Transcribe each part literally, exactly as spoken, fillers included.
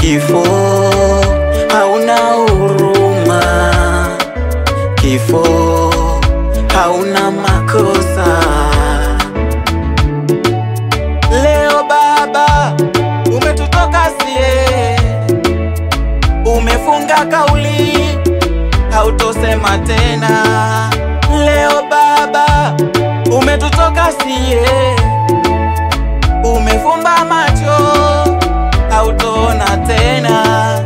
Kifo hauna huruma, kifo hauna makosa. Leo Baba umetutoka sie, umefunga kauli hautosema tena. Leo Baba umetutoka sie, umefumba macho hautoona tena.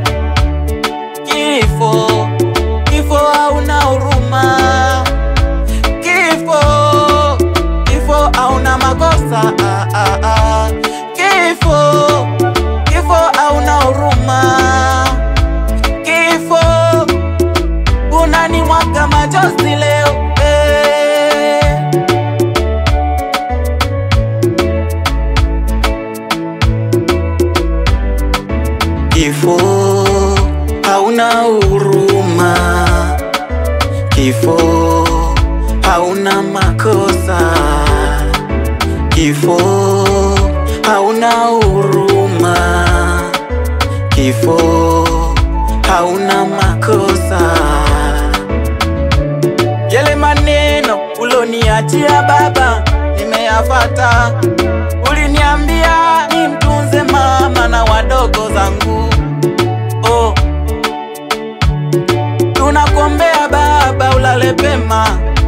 Kifo, kifo hauna huruma, kifo, kifo hauna makosa. ah, ah, ah. Kifo, kifo hauna huruma, kifo unanimwaga machozi leo. eh. Kifo hauna huruma, kifo hauna makosa. Kifo hauna huruma, kifo hauna makosa. Yale maneno uloniachia Baba nimeyafata. Uliniambia nimtunze mama na wadogo zangu. Oh, tunakuombea Baba ulale pema.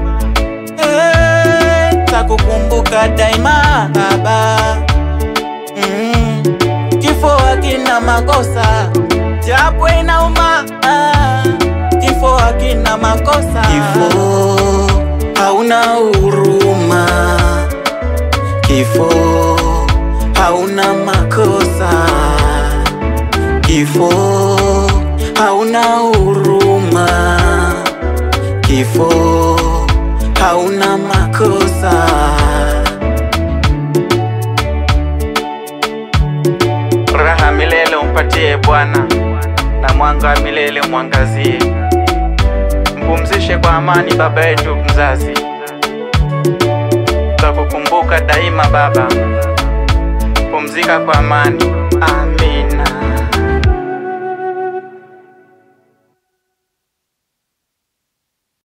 Eh, takukumbuka daima Baba. Mm, kifo hakina makosa, japo inauma. ah, Kifo hakina makosa. Kifo hauna huruma, kifo hauna makosa. Kifo hauna huruma, kifo hauna makosa. Raha milele umpatie Bwana, na mwanga milele mwangazie. Mpumzishe kwa amani baba yetu mzazi, tutakukumbuka daima Baba. Pumzika kwa amani. Amina.